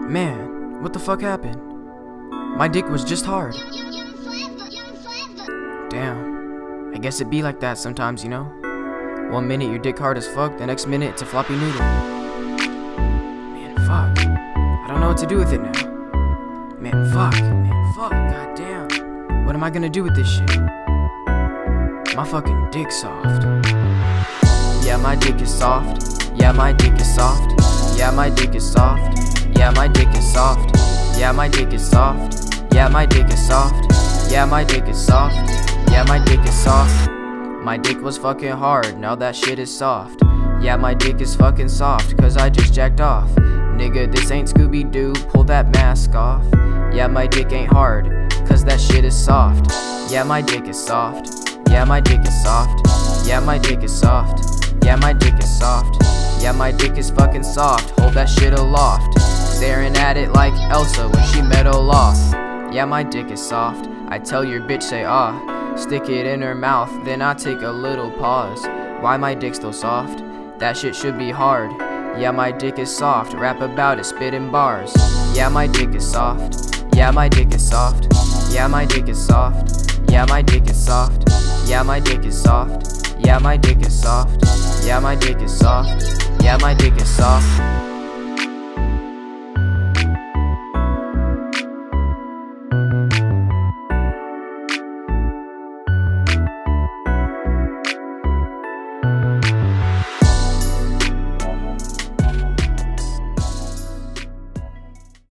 Man, what the fuck happened? My dick was just hard. Damn, I guess it be like that sometimes, you know? 1 minute your dick hard as fuck, the next minute it's a floppy noodle. Man, fuck. I don't know what to do with it now. Man, fuck, god damn. What am I gonna do with this shit? My fucking dick's soft. Yeah, my dick is soft. Yeah, my dick is soft. Yeah, my dick is soft. Yeah, my dick is soft. Yeah, my dick is soft. Yeah, my dick is soft. Yeah, my dick is soft. Yeah, my dick is soft. My dick was fucking hard, now that shit is soft. Yeah, my dick is fucking soft, cause I just jacked off. Nigga, this ain't Scooby-Doo, pull that mask off. Yeah, my dick ain't hard, cause that shit is soft. Yeah, my dick is soft. Yeah, my dick is soft. Yeah, my dick is soft. Yeah, my dick is soft. Yeah, my dick is fucking soft, hold that shit aloft. Staring at it like Elsa when she met Olaf. Yeah, my dick is soft, I tell your bitch say ah. Stick it in her mouth, then I take a little pause. Why my dick still soft? That shit should be hard. Yeah, my dick is soft, rap about it, spit in bars. Yeah, my dick is soft. Yeah, my dick is soft. Yeah, my dick is soft. Yeah, my dick is soft. Yeah, my dick is soft. Yeah, my dick is soft. Yeah, my dick is soft. Yeah, my dick is soft.